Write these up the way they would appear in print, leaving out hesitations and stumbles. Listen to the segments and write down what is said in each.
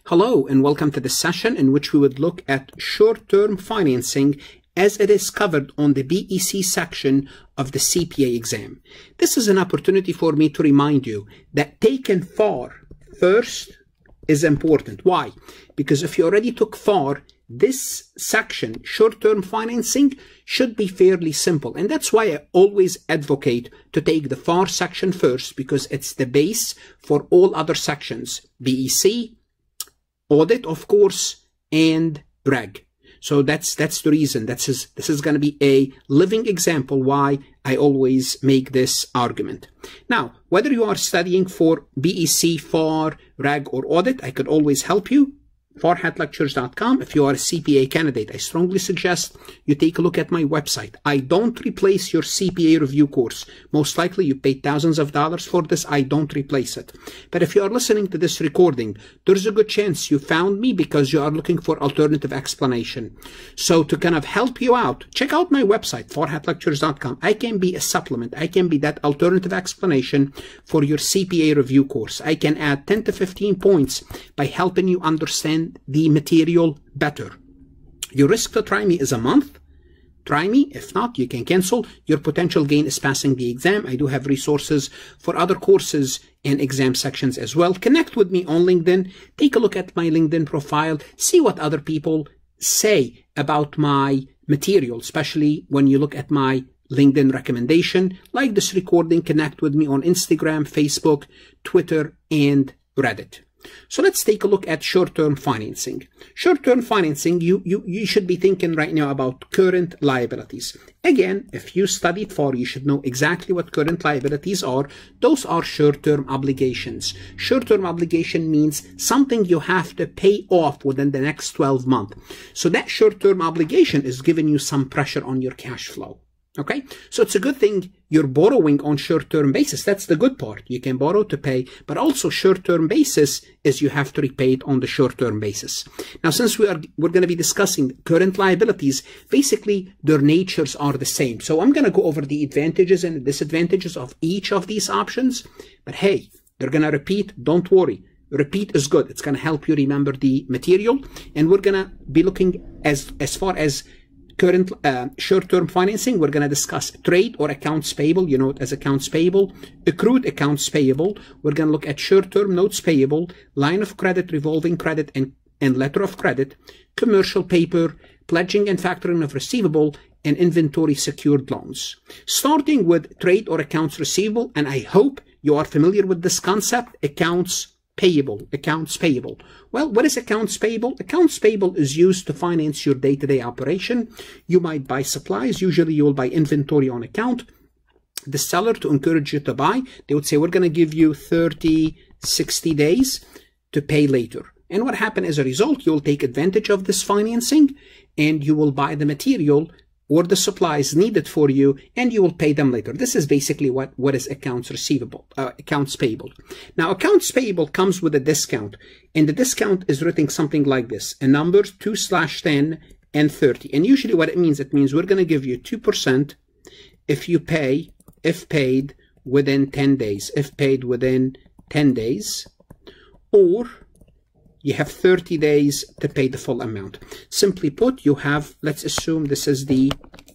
Hello and welcome to this session in which we would look at short-term financing as it is covered on the BEC section of the CPA exam. This is an opportunity for me to remind you that taking FAR first is important. Why? Because if you already took FAR, this section, short-term financing, should be fairly simple. And that's why I always advocate to take the FAR section first, because it's the base for all other sections, BEC, audit, of course, and reg. So that's the reason. This is going to be a living example why I always make this argument. Now, whether you are studying for BEC, FAR, reg, or audit, I could always help you. farhatlectures.com. If you are a CPA candidate, I strongly suggest you take a look at my website. I don't replace your CPA review course. Most likely you paid thousands of dollars for this. I don't replace it. But if you are listening to this recording, there's a good chance you found me because you are looking for alternative explanation. So to kind of help you out, check out my website, farhatlectures.com. I can be a supplement. I can be that alternative explanation for your CPA review course. I can add 10 to 15 points by helping you understand the material better. Your risk to try me is a month. Try me. If not, you can cancel. Your potential gain is passing the exam. I do have resources for other courses and exam sections as well. Connect with me on LinkedIn. Take a look at my LinkedIn profile. See what other people say about my material, especially when you look at my LinkedIn recommendation. Like this recording, connect with me on Instagram, Facebook, Twitter, and Reddit. So let's take a look at short-term financing. Short-term financing, you should be thinking right now about current liabilities. Again, if you studied FAR, you should know exactly what current liabilities are. Those are short-term obligations. Short-term obligation means something you have to pay off within the next 12 months. So that short-term obligation is giving you some pressure on your cash flow. Okay, so it's a good thing you're borrowing on short-term basis. That's the good part. You can borrow to pay, but also short-term basis is you have to repay it on the short-term basis. Now, since we're going to be discussing current liabilities, basically their natures are the same. So I'm going to go over the advantages and disadvantages of each of these options. But hey, they're going to repeat. Don't worry. Repeat is good. It's going to help you remember the material. And we're going to be looking as far as current short-term financing. We're going to discuss trade or accounts payable. You know it as accounts payable, accrued accounts payable. We're going to look at short-term notes payable, line of credit, revolving credit, and letter of credit, commercial paper, pledging and factoring of receivable, and inventory secured loans. Starting with trade or accounts receivable, and I hope you are familiar with this concept, accounts payable. Accounts payable. Well, what is accounts payable? Accounts payable is used to finance your day-to-day operation. You might buy supplies. Usually you will buy inventory on account. The seller, to encourage you to buy, they would say, we're going to give you 30, 60 days to pay later. And what happened as a result, you'll take advantage of this financing and you will buy the material or the supplies needed for you, and you will pay them later. This is basically what is accounts receivable, accounts payable. Now, accounts payable comes with a discount, and the discount is written something like this: a number 2/10 and 30. And usually what it means we're going to give you 2% if paid within 10 days, if paid within 10 days, or you have 30 days to pay the full amount. Simply put, you have, let's assume this is the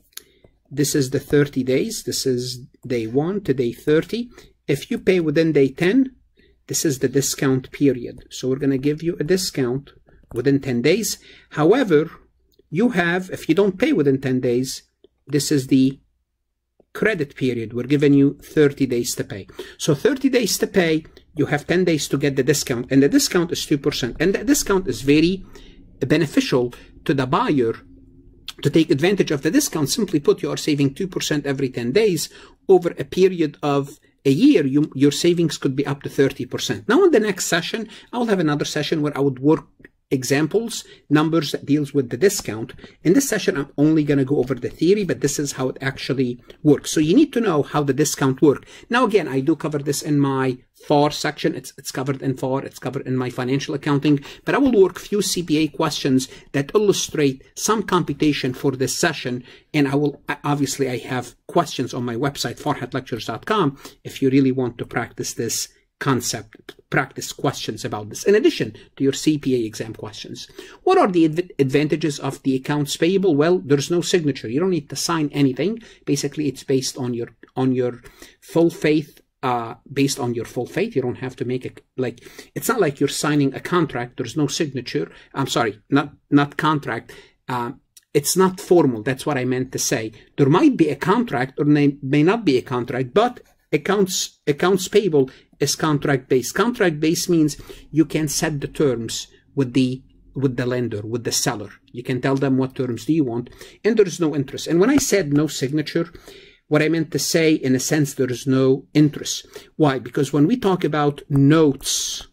30 days. This is day 1 to day 30. If you pay within day 10, this is the discount period. So we're going to give you a discount within 10 days. However, you have, if you don't pay within 10 days, this is the credit period. We're giving you 30 days to pay. So 30 days to pay, you have 10 days to get the discount, and the discount is 2%. And the discount is very beneficial to the buyer to take advantage of the discount. Simply put, you are saving 2% every 10 days. Over a period of a year, your savings could be up to 30%. Now, in the next session, I will have another session where I would work examples, numbers that deals with the discount. In this session, I'm only going to go over the theory, but this is how it actually works. So you need to know how the discount works. Now, again, I do cover this in my FAR section. It's covered in FAR. It's covered in my financial accounting, but I will work few CPA questions that illustrate some computation for this session. And I have questions on my website, farhatlectures.com, if you really want to practice this concept, practice questions about this, in addition to your CPA exam questions. What are the advantages of the accounts payable? Well, there's no signature. You don't need to sign anything. Basically, it's based on your full faith. Based on your full faith, you don't have to make it it's not like you're signing a contract. There's no signature. I'm sorry, not contract. It's not formal. That's what I meant to say. There might be a contract or may not be a contract, but accounts payable is contract based. Contract based means you can set the terms with the lender, with the seller. You can tell them what terms do you want, and there's no interest. And when I said no signature, what I meant to say, in a sense, there is no interest. Why? Because when we talk about notes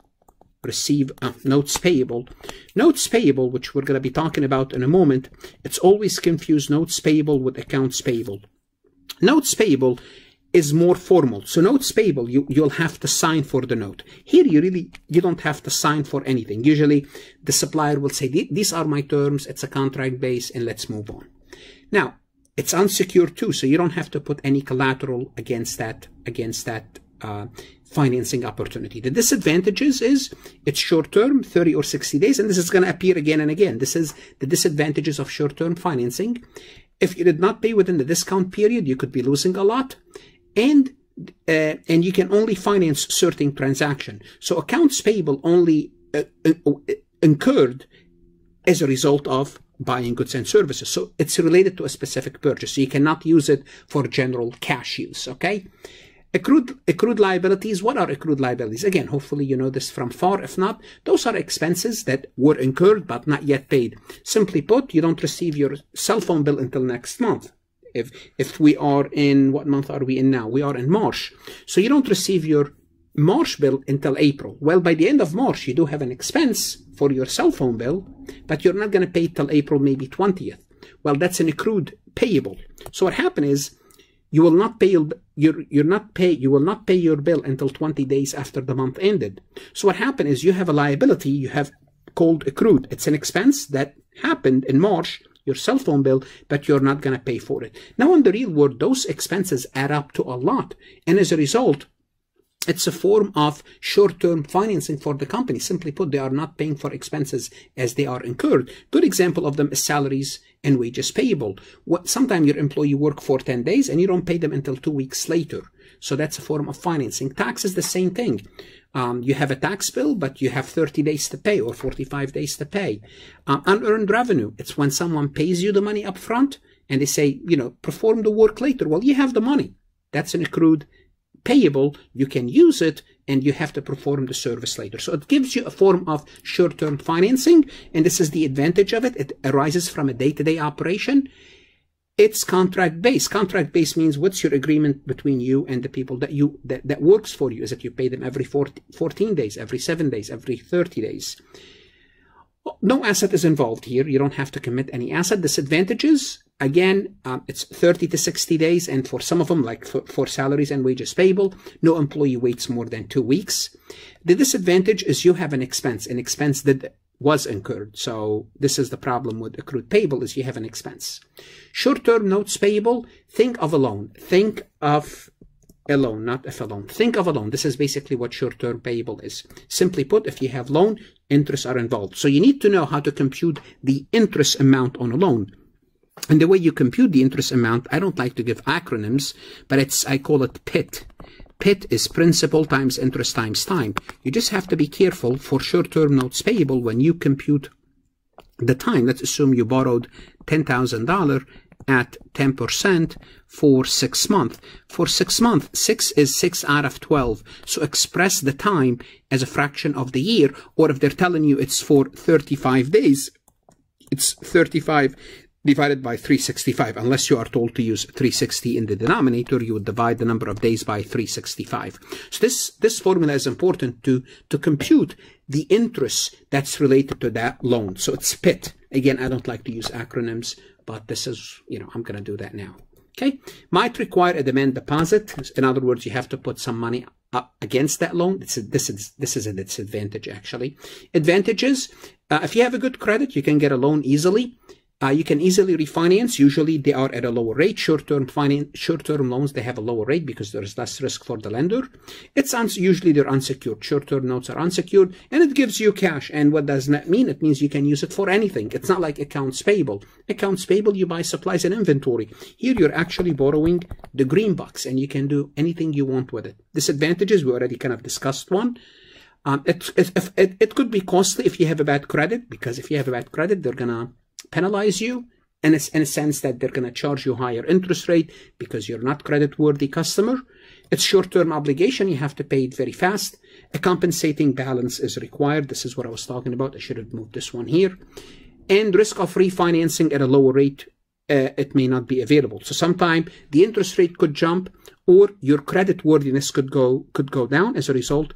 payable, which we're going to be talking about in a moment, it's always confused notes payable with accounts payable. Notes payable is more formal. So notes payable, you'll have to sign for the note. Here, you don't have to sign for anything. Usually, the supplier will say, these are my terms, it's a contract base, and let's move on. Now, it's unsecured too, so you don't have to put any collateral against that financing opportunity. The disadvantages is it's short-term, 30 or 60 days, and this is going to appear again and again. This is the disadvantages of short-term financing. If you did not pay within the discount period, you could be losing a lot, and you can only finance certain transactions. So accounts payable only incurred as a result of buying goods and services. So it's related to a specific purchase. So you cannot use it for general cash use, okay? Accrued liabilities. What are accrued liabilities? Again, hopefully you know this from far. If not, those are expenses that were incurred but not yet paid. Simply put, you don't receive your cell phone bill until next month. If we are in, what month are we in now? We are in March. So you don't receive your March bill until April. Well, by the end of March, you do have an expense for your cell phone bill, but you're not going to pay it till April, maybe 20th. Well, that's an accrued payable. So what happened is you will not pay you will not pay your bill until 20 days after the month ended. So what happened is you have a liability you have called accrued. It's an expense that happened in March, your cell phone bill, but you're not going to pay for it. Now, in the real world, those expenses add up to a lot, and as a result, it's a form of short-term financing for the company. Simply put, they are not paying for expenses as they are incurred. Good example of them is salaries and wages payable. Sometimes your employee work for 10 days and you don't pay them until 2 weeks later. So that's a form of financing. Tax is the same thing. You have a tax bill, but you have 30 days to pay or 45 days to pay. Unearned revenue. It's when someone pays you the money up front and they say, perform the work later. Well, you have the money. That's an accrued payable. You can use it and you have to perform the service later. So it gives you a form of short-term financing, and this is the advantage of it. It arises from a day-to-day operation. It's contract-based. Contract-based means what's your agreement between you and the people that works for you? Is it you pay them every 14 days, every 7 days, every 30 days? No asset is involved here. You don't have to commit any asset. Disadvantages, again, it's 30 to 60 days, and for some of them, like for salaries and wages payable, no employee waits more than 2 weeks. The disadvantage is you have an expense that was incurred. So this is the problem with accrued payable, is you have an expense. Short-term notes payable, think of a loan. Think of a loan, not if a loan. Think of a loan. This is basically what short-term payable is. Simply put, if you have loan, interests are involved. So you need to know how to compute the interest amount on a loan. And the way you compute the interest amount, I don't like to give acronyms, but I call it PIT. PIT is principal times interest times time. You just have to be careful for short-term notes payable when you compute the time. Let's assume you borrowed $10,000 at 10% for 6 months. For 6 months, 6 is 6 out of 12. So express the time as a fraction of the year, or if they're telling you it's for 35 days, it's 35 divided by 365. Unless you are told to use 360 in the denominator, you would divide the number of days by 365. So this formula is important to compute the interest that's related to that loan. So it's PIT. Again, I don't like to use acronyms, but this is, I'm going to do that now. Okay. Might require a demand deposit. In other words, you have to put some money up against that loan. This is a disadvantage, actually. Advantages, if you have a good credit, you can get a loan easily. You can easily refinance. Usually they are at a lower rate. Short-term loans, they have a lower rate because there is less risk for the lender. Usually they're unsecured. Short-term notes are unsecured, and it gives you cash. And what does that mean? It means you can use it for anything. It's not like accounts payable. Accounts payable, you buy supplies and inventory. Here you're actually borrowing the green box, and you can do anything you want with it. Disadvantages, we already kind of discussed one. It could be costly if you have a bad credit, because if you have a bad credit, they're gonna penalize you, and it's in a sense that they're going to charge you higher interest rate because you're not credit-worthy customer. It's short-term obligation. You have to pay it very fast. A compensating balance is required. This is what I was talking about. I should have moved this one here. And risk of refinancing at a lower rate, it may not be available. So sometime the interest rate could jump, or your credit worthiness could go down. As a result,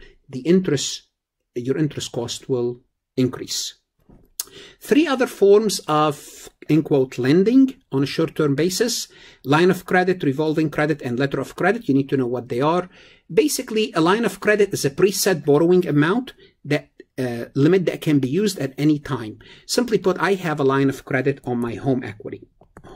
your interest cost will increase. 3 other forms of, in quote, lending on a short-term basis: line of credit, revolving credit, and letter of credit. You need to know what they are. Basically, a line of credit is a preset borrowing amount, that limit that can be used at any time. Simply put, I have a line of credit on my home equity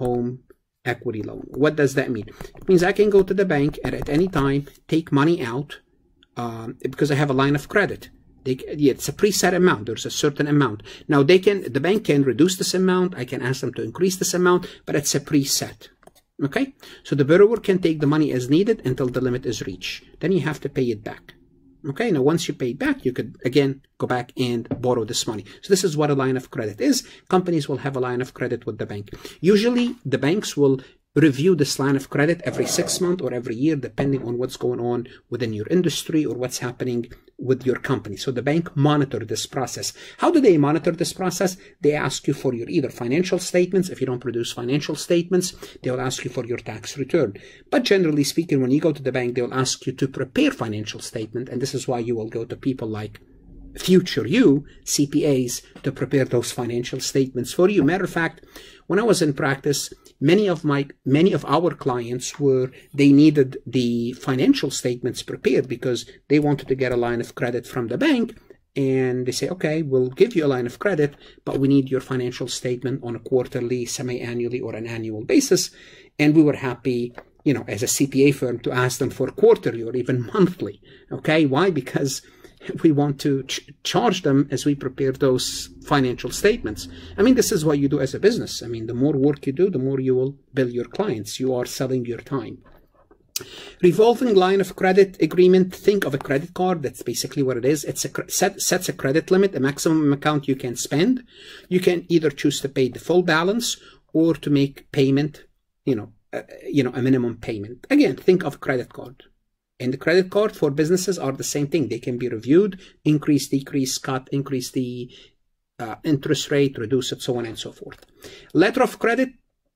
loan. What does that mean? It means I can go to the bank and at any time take money out because I have a line of credit. It's a preset amount. There's a certain amount. Now the bank can reduce this amount. I can ask them to increase this amount, but it's a preset. Okay? So the borrower can take the money as needed until the limit is reached. Then you have to pay it back. Okay? Now once you pay it back, you could again go back and borrow this money. So this is what a line of credit is. Companies will have a line of credit with the bank. Usually the banks will review this line of credit every 6 months or every year, depending on what's going on within your industry or what's happening with your company. So the bank monitor this process. How do they monitor this process? They ask you for your either financial statements. If you don't produce financial statements, they will ask you for your tax return. But generally speaking, when you go to the bank, they will ask you to prepare financial statement. And this is why you will go to people like future you, CPAs, to prepare those financial statements for you. Matter of fact, when I was in practice, many of our clients they needed the financial statements prepared because they wanted to get a line of credit from the bank, and they say, okay, we'll give you a line of credit, but we need your financial statement on a quarterly, semi-annually, or an annual basis. And we were happy, you know, as a CPA firm, to ask them for quarterly or even monthly. Okay, why? Because we want to charge them as we prepare those financial statements. I mean, this is what you do as a business. I mean, the more work you do, the more you will bill your clients. You are selling your time. Revolving line of credit agreement. Think of a credit card. That's basically what it is. It's sets a credit limit, a maximum account you can spend. You can either choose to pay the full balance or to make payment, a minimum payment. Again, think of a credit card. And the credit card for businesses are the same thing. They can be reviewed, increase, decrease, cut, increase the interest rate, reduce it, so on and so forth. Letter of credit,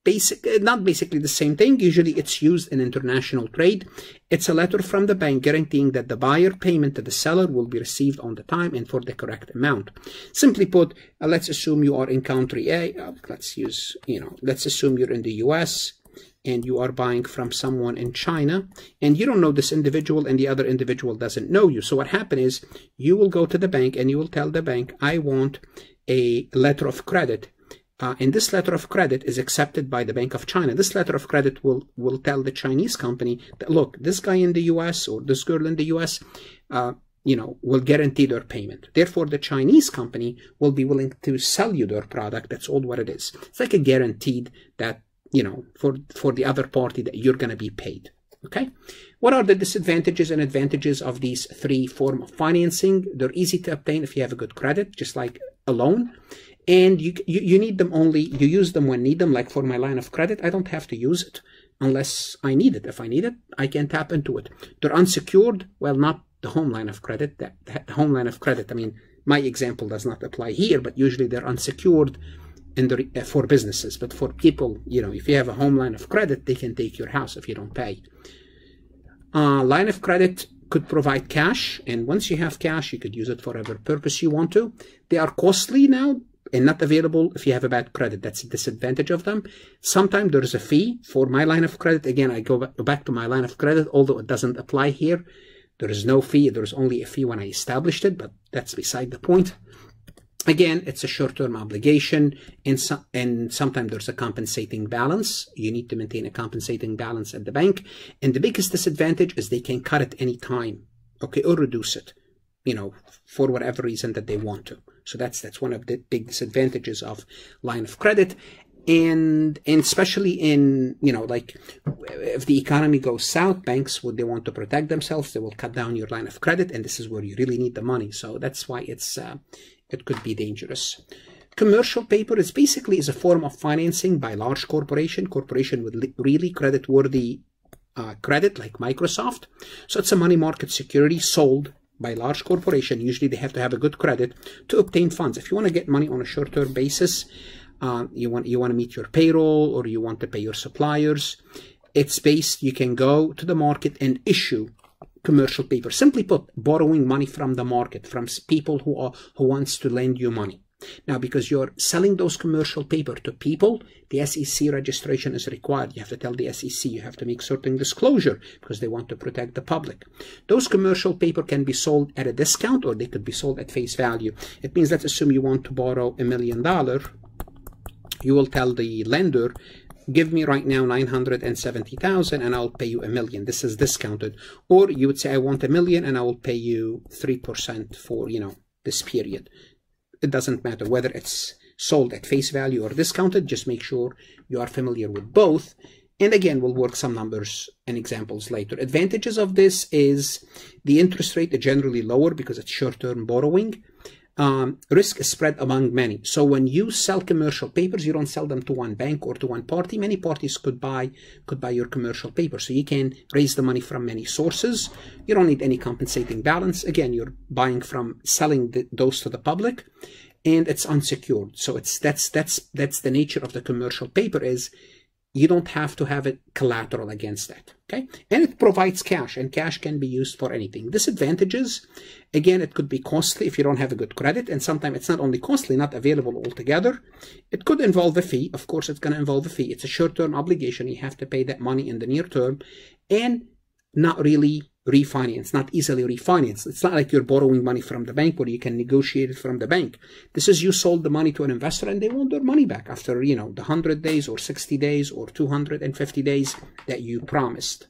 not basically the same thing. Usually it's used in international trade. It's a letter from the bank guaranteeing that the buyer payment to the seller will be received on the time and for the correct amount. Simply put, let's assume you are in country A. Let's assume you're in the US. And you are buying from someone in China, and you don't know this individual, and the other individual doesn't know you. So what happened is, you will go to the bank and you will tell the bank, I want a letter of credit. And this letter of credit is accepted by the Bank of China. This letter of credit will tell the Chinese company that, look, this guy in the US or this girl in the US, will guarantee their payment. Therefore, the Chinese company will be willing to sell you their product. That's all what it is. It's like a guaranteed that, for the other party that you're going to be paid. Okay. What are the disadvantages and advantages of these 3 forms of financing? They're easy to obtain if you have a good credit, just like a loan. And you need them only, you use them when need them. Like for my line of credit, I don't have to use it unless I need it. If I need it, I can tap into it. They're unsecured. Well, not the home line of credit. The home line of credit, I mean, my example does not apply here, but usually they're unsecured for businesses. But for people, if you have a home line of credit, they can take your house if you don't pay. Line of credit could provide cash, and once you have cash, you could use it for whatever purpose you want to. They are costly now and not available if you have a bad credit. That's a disadvantage of them. Sometimes there is a fee for my line of credit. Again, I go back to my line of credit, although it doesn't apply here. There is no fee. There's only a fee when I established it, but that's beside the point. Again, it's a short-term obligation, and sometimes there's a compensating balance. You need to maintain a compensating balance at the bank. And the biggest disadvantage is they can cut it any time, okay, or reduce it, you know, for whatever reason that they want to. So that's one of the big disadvantages of line of credit. And especially in, you know, like if the economy goes south, banks, would they want to protect themselves, they will cut down your line of credit, and this is where you really need the money. So that's why it could be dangerous. Commercial paper is basically a form of financing by large corporation with really credit-worthy credit, like Microsoft. So it's a money market security sold by large corporation. Usually they have to have a good credit to obtain funds. If you want to get money on a short-term basis, you want to meet your payroll, or you want to pay your suppliers, it's based, you can go to the market and issue commercial paper. Simply put, borrowing money from the market, from people who wants to lend you money. Now, because you're selling those commercial paper to people, the SEC registration is required. You have to tell the SEC, you have to make certain disclosure because they want to protect the public. Those commercial paper can be sold at a discount, or they could be sold at face value. It means, let's assume you want to borrow $1 million. You will tell the lender, give me right now 970,000 and I'll pay you $1 million. This is discounted. Or you would say, I want $1 million and I will pay you 3% for, you know, this period. It doesn't matter whether it's sold at face value or discounted. Just make sure you are familiar with both. And again, we'll work some numbers and examples later. Advantages of this is the interest rate is generally lower because it's short-term borrowing. Risk is spread among many. So when you sell commercial papers, you don't sell them to one bank or to one party. Many parties could buy your commercial paper. So you can raise the money from many sources. You don't need any compensating balance. Again, you're buying from selling those to the public, and it's unsecured. So that's the nature of the commercial paper, is you don't have to have a collateral against that, okay? And it provides cash, and cash can be used for anything. Disadvantages, again, it could be costly if you don't have a good credit, and sometimes it's not only costly, not available altogether. It could involve a fee. Of course, it's going to involve a fee. It's a short-term obligation. You have to pay that money in the near term, and not really refinance, not easily refinance. It's not like you're borrowing money from the bank where you can negotiate it from the bank. This is, you sold the money to an investor and they want their money back after, you know, the 100 days or 60 days or 250 days that you promised.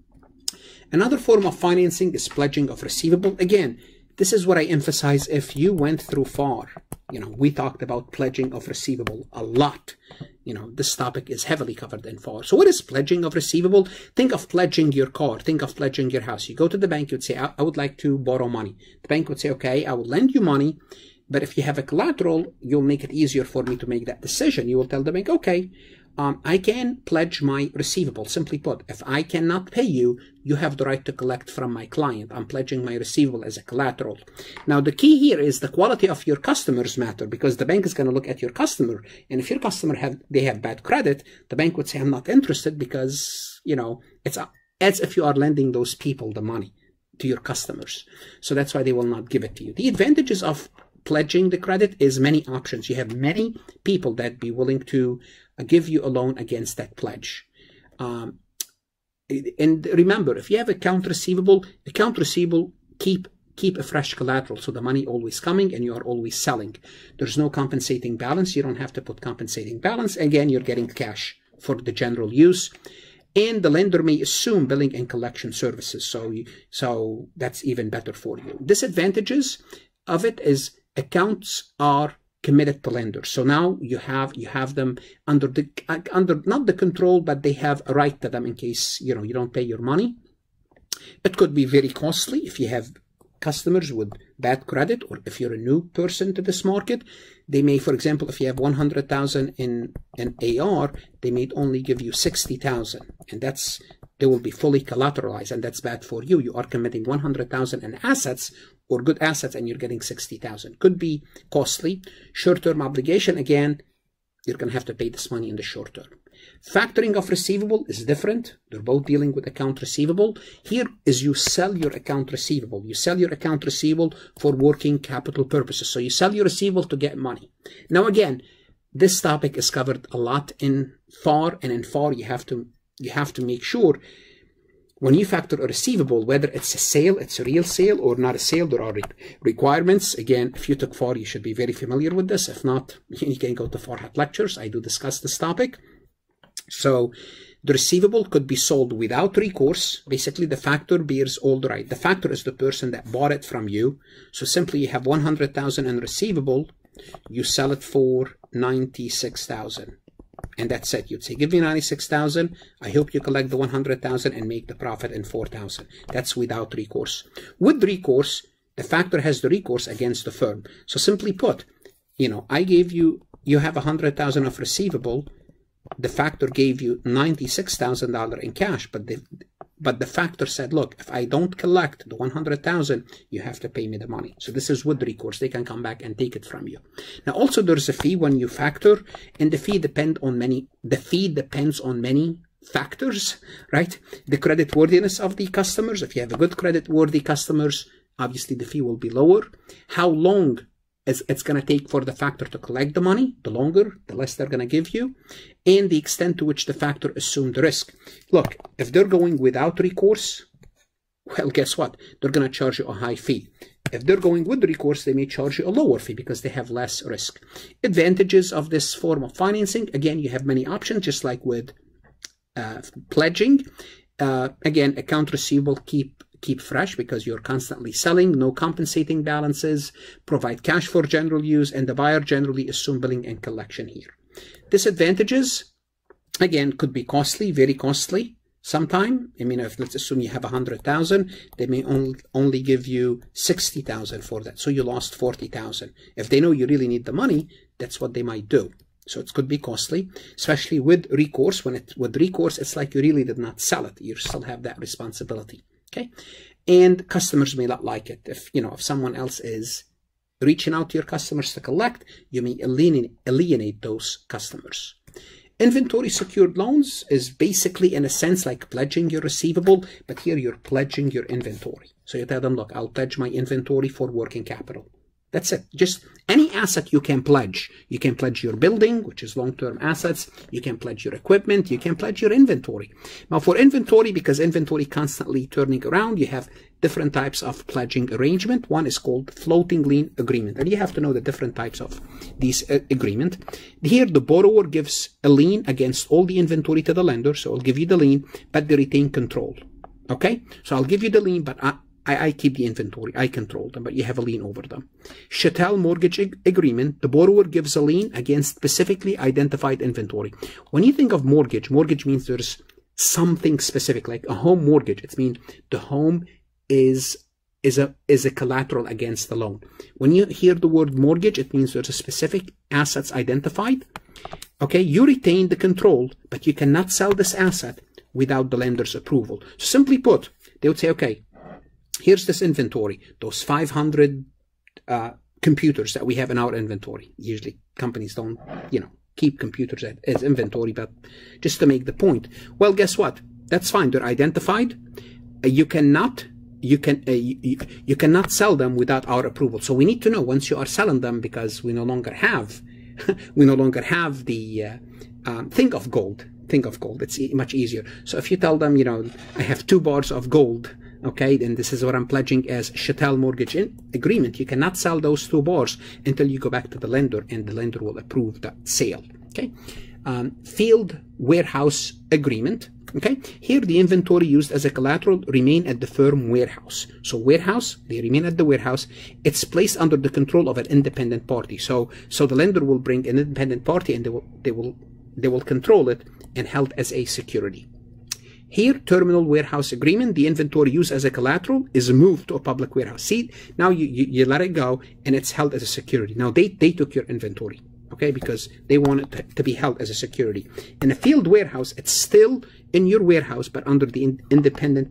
Another form of financing is pledging of receivable. Again, this is what I emphasize. If you went through FAR, you know, we talked about pledging of receivable a lot. You know, this topic is heavily covered in FAR. So what is pledging of receivable? Think of pledging your car. Think of pledging your house. You go to the bank, you'd say, I would like to borrow money. The bank would say, okay, I will lend you money, but if you have a collateral, you'll make it easier for me to make that decision. You will tell the bank, okay, I can pledge my receivable. Simply put, if I cannot pay you, you have the right to collect from my client. I'm pledging my receivable as a collateral. Now, the key here is the quality of your customers matter, because the bank is going to look at your customer. And if your customer have bad credit, the bank would say, I'm not interested, because, you know, it's as if you are lending those people the money, to your customers. So that's why they will not give it to you. The advantages of pledging the credit is many options. You have many people that be willing to give you a loan against that pledge. And remember, if you have account receivable keep a fresh collateral, so the money always coming and you are always selling. There's no compensating balance. You don't have to put compensating balance. Again, you're getting cash for the general use. And the lender may assume billing and collection services. So that's even better for you. Disadvantages of it is accounts are committed to lenders. So now you have them under not the control, but they have a right to them in case, you know, you don't pay your money. It could be very costly if you have customers with bad credit, or if you're a new person to this market. They may, for example, if you have 100,000 in AR, they may only give you 60,000, and they will be fully collateralized, and that's bad for you. You are committing 100,000 in assets or good assets, and you're getting 60,000. Could be costly. Short-term obligation, again, you're going to have to pay this money in the short term. Factoring of receivable is different. They're both dealing with account receivable. Here is you sell your account receivable. You sell your account receivable for working capital purposes. So you sell your receivable to get money. Now again, this topic is covered a lot in FAR, and in FAR you have to make sure when you factor a receivable, whether it's a sale, it's a real sale, or not a sale, there are requirements. Again, if you took FAR, you should be very familiar with this. If not, you can go to Farhat lectures. I do discuss this topic. So the receivable could be sold without recourse. Basically, the factor bears all the right. The factor is the person that bought it from you. So simply you have 100,000 in receivable. You sell it for 96,000. And that's it. You'd say, give me 96,000. I hope you collect the 100,000 and make the profit in 4,000. That's without recourse. With recourse, the factor has the recourse against the firm. So simply put, I gave you have 100,000 of receivable. The factor gave you $96,000 in cash, but the factor said, look, if I don't collect the 100,000, you have to pay me the money. So this is with recourse. They can come back and take it from you. Now, also there's a fee when you factor, and the fee depends on many factors, right? The creditworthiness of the customers. If you have a good creditworthy customers, obviously the fee will be lower. How long it's going to take for the factor to collect the money, the longer, the less they're going to give you, and the extent to which the factor assumed the risk. Look, if they're going without recourse, well, guess what? They're going to charge you a high fee. If they're going with recourse, they may charge you a lower fee because they have less risk. Advantages of this form of financing, again, you have many options, just like with pledging. Again, account receivable keep fresh because you're constantly selling, no compensating balances, provide cash for general use, and the buyer generally assume billing and collection here. Disadvantages, again, could be costly, very costly. Sometime, if let's assume you have 100,000, they may only give you 60,000 for that. So you lost 40,000. If they know you really need the money, that's what they might do. So it could be costly, especially with recourse. With recourse, it's like you really did not sell it. You still have that responsibility. Okay, and customers may not like it. If someone else is reaching out to your customers to collect, you may alienate those customers. Inventory secured loans is basically, in a sense, like pledging your receivable, but here you're pledging your inventory. So you tell them, look, I'll pledge my inventory for working capital. That's it. Just any asset you can pledge. You can pledge your building, which is long-term assets. You can pledge your equipment. You can pledge your inventory. Now for inventory, because inventory constantly turning around, you have different types of pledging arrangement. One is called floating lien agreement. And you have to know the different types of these agreement. Here, the borrower gives a lien against all the inventory to the lender. So I'll give you the lien, but they retain control. Okay? So I'll give you the lien, but I keep the inventory. I control them, but you have a lien over them. Chattel mortgage agreement. The borrower gives a lien against specifically identified inventory. When you think of mortgage means there's something specific, like a home mortgage. It means the home is a collateral against the loan. When you hear the word mortgage, it means there's a specific assets identified. Okay, you retain the control, but you cannot sell this asset without the lender's approval. So simply put, they would say, okay, here's this inventory, those 500 computers that we have in our inventory. Usually companies don't, keep computers as inventory, but just to make the point. Well, guess what? That's fine. They're identified. You cannot sell them without our approval. So we need to know once you are selling them, because we no longer have the think of gold. It's much easier. So if you tell them, I have 2 bars of gold. Okay, then this is what I'm pledging as chattel mortgage agreement. You cannot sell those 2 bars until you go back to the lender, and the lender will approve that sale. Okay, field warehouse agreement. Okay, here the inventory used as a collateral remain at the firm warehouse. So warehouse, they remain at the warehouse. It's placed under the control of an independent party. So the lender will bring an independent party, and they will control it and held as a security. Here, terminal warehouse agreement, the inventory used as a collateral is moved to a public warehouse. See, now you let it go, and it's held as a security. Now they took your inventory, okay, because they want it to be held as a security. In a field warehouse, it's still in your warehouse, but under the independent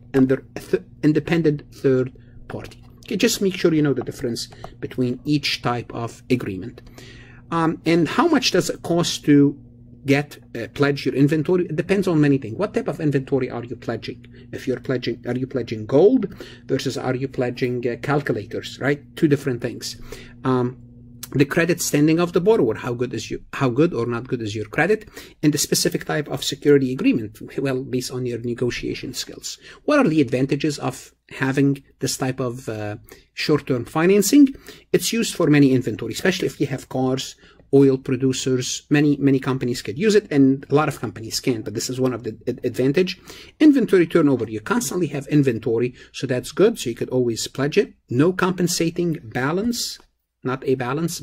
third party. Okay, just make sure you know the difference between each type of agreement. And how much does it cost to pledge your inventory? It depends on many things. What type of inventory are you pledging? If you're pledging, are you pledging gold versus are you pledging calculators, right? 2 different things. the credit standing of the borrower. How good or not good is your credit? And the specific type of security agreement, well, based on your negotiation skills. What are the advantages of having this type of short-term financing? It's used for many inventory, especially if you have cars, oil producers. Many companies could use it, and a lot of companies can't, but this is one of the advantage. Inventory turnover, you constantly have inventory, so that's good, so you could always pledge it. No compensating balance, not a balance.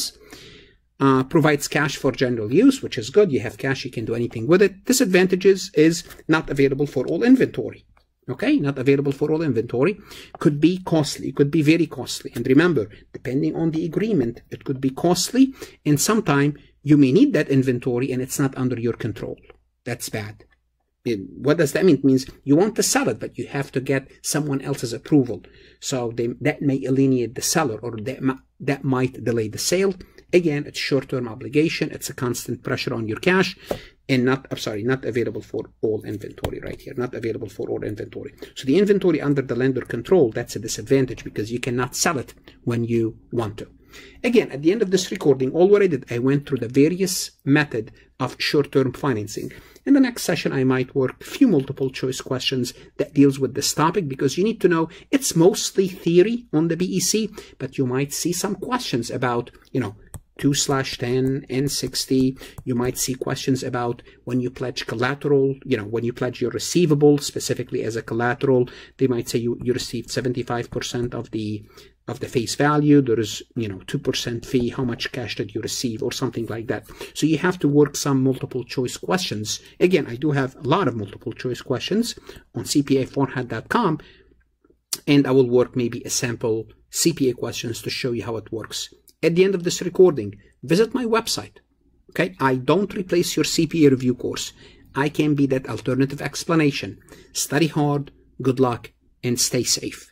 Provides cash for general use, which is good. You have cash, you can do anything with it. Disadvantages is not available for all inventory. Okay, not available for all inventory. Could be costly, could be very costly. And remember, depending on the agreement, it could be costly, and sometimes you may need that inventory and it's not under your control. That's bad. What does that mean? It means you want to sell it, but you have to get someone else's approval. So that may alienate the seller, or that might delay the sale. Again, it's short-term obligation. It's a constant pressure on your cash, and not available for all inventory right here. Not available for all inventory. So the inventory under the lender control, that's a disadvantage because you cannot sell it when you want to. Again, at the end of this recording, all what I did, I went through the various method of short-term financing. In the next session, I might work a few multiple choice questions that deals with this topic, because you need to know it's mostly theory on the BEC, but you might see some questions about, 2/10, N60. You might see questions about when you pledge collateral, when you pledge your receivable specifically as a collateral. They might say you received 75% of the face value. There is 2% fee. How much cash did you receive, or something like that? So you have to work some multiple choice questions. Again, I do have a lot of multiple choice questions on CPA4hat.com, and I will work maybe a sample CPA questions to show you how it works. At the end of this recording, visit my website. Okay, I don't replace your CPA review course. I can be that alternative explanation. Study hard, good luck, and stay safe.